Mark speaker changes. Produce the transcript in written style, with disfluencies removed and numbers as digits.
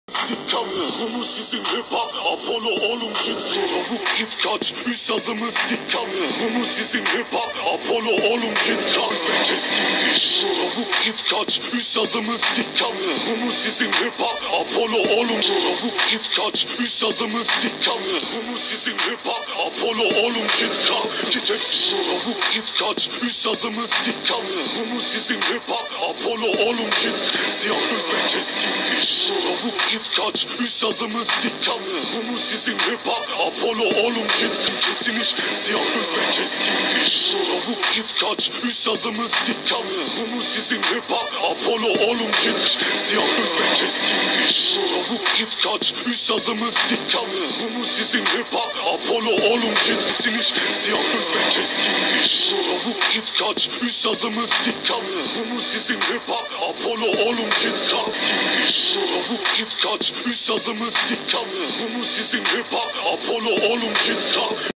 Speaker 1: Kanlı, bu mu sizin hip hop? Apollo oğlum git çabuk git kaç. Üst yazımız dik kanlı, bu mu sizin hip hop? Apollo oğlum git kaç. Ve keskin diş çabuk git kaç. Üst yazımız dik kanlı, bu mu sizin hip hop? Apollo oğlum çabuk git kaç. Üst yazımız dik kanlı, bu mu sizin hip hop? Apollo oğlum git kaç. Git hepsi çabuk git kaç. Üst yazımız dik kanlı, bu mu sizin hip hop? Apollo oğlum git. Siyah göz ve keskin diş çabuk git kaç. Üst yazımız dik kanlı, bu mu sizin hip hop? Apollo oğlum git. Kesin iş siyah göz ve keskin diş çabuk git kaç. Üst yazımız dik kanlı, bu mu sizin hip hop? Apollo oğlum git. Siyah göz ve keskin diş çabuk git kaç. Üst yazımız dik kanlı, bu mu sizin hip hop? Apollo oğlum git. Kesin iş siyah göz ve keskin diş çabuk git kaç. Üst yazımız dik kanlı, bu mu sizin hip hop? Apollo oğlum git. Kaskin diş çabuk git kaç. Üst yazımız dik kanlı, bu mu sizin hip hop? Apollo oğlum git.